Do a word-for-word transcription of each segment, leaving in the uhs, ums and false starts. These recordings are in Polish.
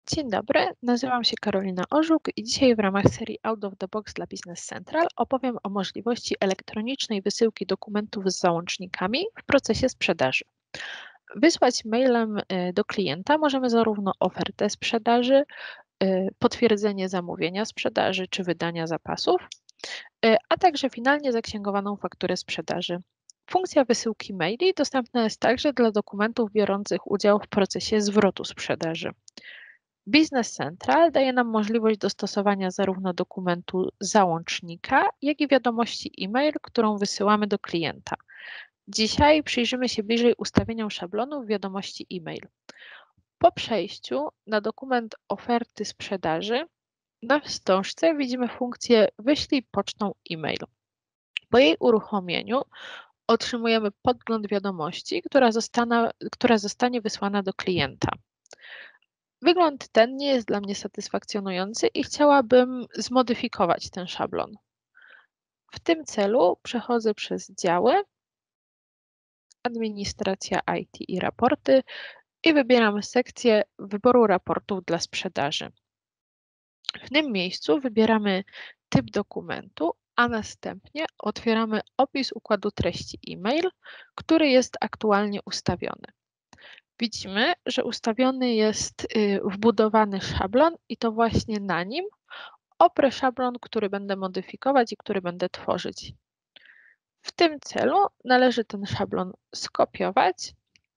Dzień dobry, nazywam się Karolina Orzuk i dzisiaj w ramach serii Out of the Box dla Business Central opowiem o możliwości elektronicznej wysyłki dokumentów z załącznikami w procesie sprzedaży. Wysłać mailem y, do klienta możemy zarówno ofertę sprzedaży, y, potwierdzenie zamówienia sprzedaży czy wydania zapasów, y, a także finalnie zaksięgowaną fakturę sprzedaży. Funkcja wysyłki maili dostępna jest także dla dokumentów biorących udział w procesie zwrotu sprzedaży. Business Central daje nam możliwość dostosowania zarówno dokumentu załącznika, jak i wiadomości e-mail, którą wysyłamy do klienta. Dzisiaj przyjrzymy się bliżej ustawieniom szablonów wiadomości e-mail. Po przejściu na dokument oferty sprzedaży na wstążce widzimy funkcję Wyślij pocztą e-mail. Po jej uruchomieniu otrzymujemy podgląd wiadomości, która, zostana, która zostanie wysłana do klienta. Wygląd ten nie jest dla mnie satysfakcjonujący i chciałabym zmodyfikować ten szablon. W tym celu przechodzę przez działy, administracja I T i raporty i wybieram sekcję wyboru raportów dla sprzedaży. W tym miejscu wybieramy typ dokumentu, a następnie otwieramy opis układu treści e-mail, który jest aktualnie ustawiony. Widzimy, że ustawiony jest wbudowany szablon i to właśnie na nim oprę szablon, który będę modyfikować i który będę tworzyć. W tym celu należy ten szablon skopiować,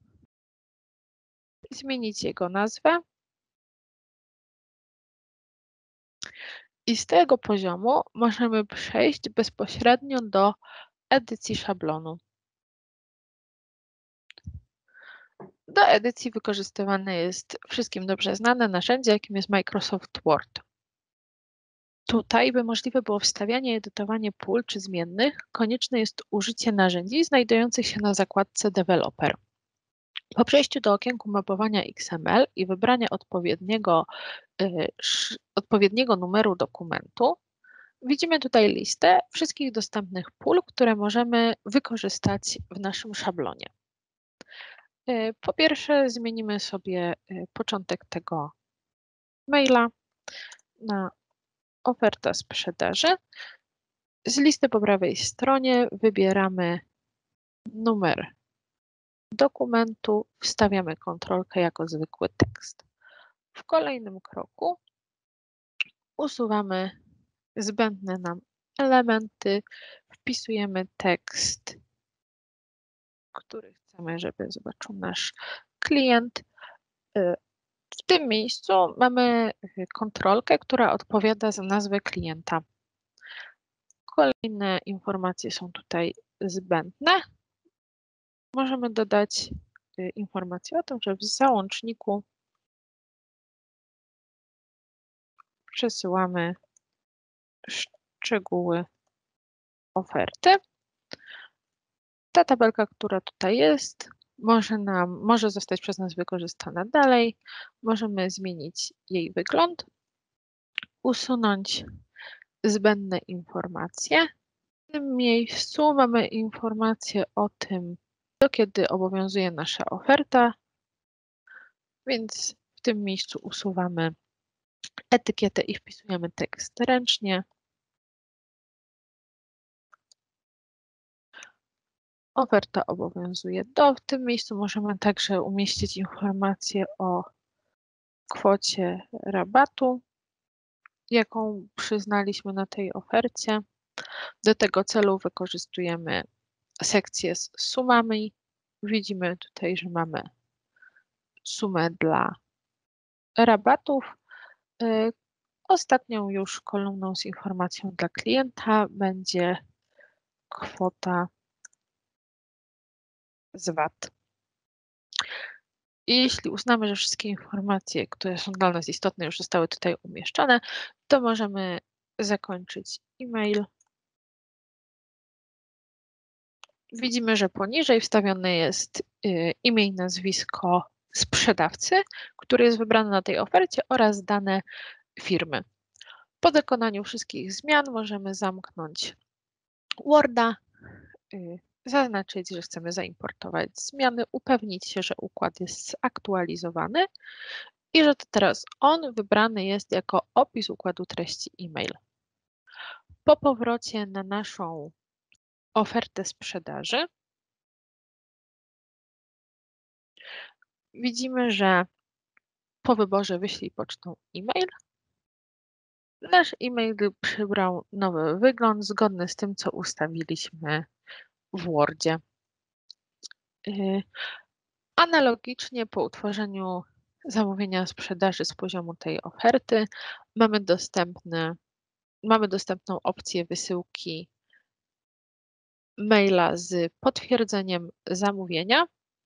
zmienić jego nazwę i z tego poziomu możemy przejść bezpośrednio do edycji szablonu. Do edycji wykorzystywane jest wszystkim dobrze znane narzędzie, jakim jest Microsoft Word. Tutaj, by możliwe było wstawianie i edytowanie pól czy zmiennych, konieczne jest użycie narzędzi znajdujących się na zakładce Developer. Po przejściu do okienku mapowania X M L i wybrania odpowiedniego, y, sz, odpowiedniego numeru dokumentu, widzimy tutaj listę wszystkich dostępnych pól, które możemy wykorzystać w naszym szablonie. Y, po pierwsze zmienimy sobie y, początek tego maila na oferta sprzedaży. Z listy po prawej stronie wybieramy numer dokumentu, wstawiamy kontrolkę jako zwykły tekst. W kolejnym kroku usuwamy zbędne nam elementy, wpisujemy tekst, który chcemy, żeby zobaczył nasz klient. W tym miejscu mamy kontrolkę, która odpowiada za nazwę klienta. Kolejne informacje są tutaj zbędne. Możemy dodać informację o tym, że w załączniku przesyłamy szczegóły oferty. Ta tabelka, która tutaj jest, może, nam, może zostać przez nas wykorzystana dalej. Możemy zmienić jej wygląd, usunąć zbędne informacje. W tym miejscu mamy informację o tym, do kiedy obowiązuje nasza oferta, więc w tym miejscu usuwamy etykietę i wpisujemy tekst ręcznie. Oferta obowiązuje do. W tym miejscu możemy także umieścić informację o kwocie rabatu, jaką przyznaliśmy na tej ofercie. Do tego celu wykorzystujemy sekcję z sumami. Widzimy tutaj, że mamy sumę dla rabatów. Ostatnią już kolumną z informacją dla klienta będzie kwota z V A T. I jeśli uznamy, że wszystkie informacje, które są dla nas istotne, już zostały tutaj umieszczone, to możemy zakończyć e-mail. Widzimy, że poniżej wstawione jest imię i nazwisko sprzedawcy, który jest wybrany na tej ofercie, oraz dane firmy. Po dokonaniu wszystkich zmian możemy zamknąć Worda, zaznaczyć, że chcemy zaimportować zmiany, upewnić się, że układ jest zaktualizowany i że to teraz on wybrany jest jako opis układu treści e-mail. Po powrocie na naszą ofertę sprzedaży widzimy, że po wyborze wyślij pocztą e-mail nasz e-mail przybrał nowy wygląd zgodny z tym, co ustawiliśmy w Wordzie. Y, Analogicznie po utworzeniu zamówienia sprzedaży z poziomu tej oferty mamy dostępny, mamy dostępną opcję wysyłki maila z potwierdzeniem zamówienia.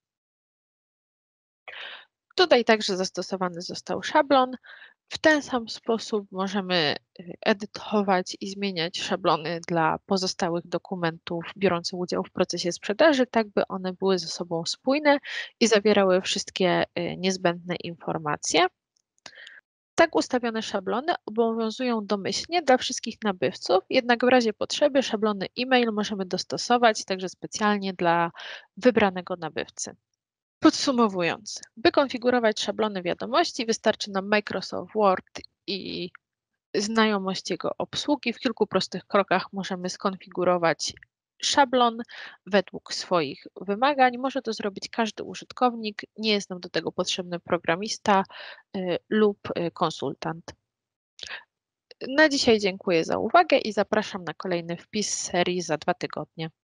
Tutaj także zastosowany został szablon. W ten sam sposób możemy edytować i zmieniać szablony dla pozostałych dokumentów biorących udział w procesie sprzedaży, tak by one były ze sobą spójne i zawierały wszystkie niezbędne informacje. Tak ustawione szablony obowiązują domyślnie dla wszystkich nabywców, jednak w razie potrzeby szablony e-mail możemy dostosować także specjalnie dla wybranego nabywcy. Podsumowując, by konfigurować szablony wiadomości, wystarczy nam Microsoft Word i znajomość jego obsługi. W kilku prostych krokach możemy skonfigurować szablon według swoich wymagań. Może to zrobić każdy użytkownik, nie jest nam do tego potrzebny programista y, lub y, konsultant. Na dzisiaj dziękuję za uwagę i zapraszam na kolejny wpis z serii za dwa tygodnie.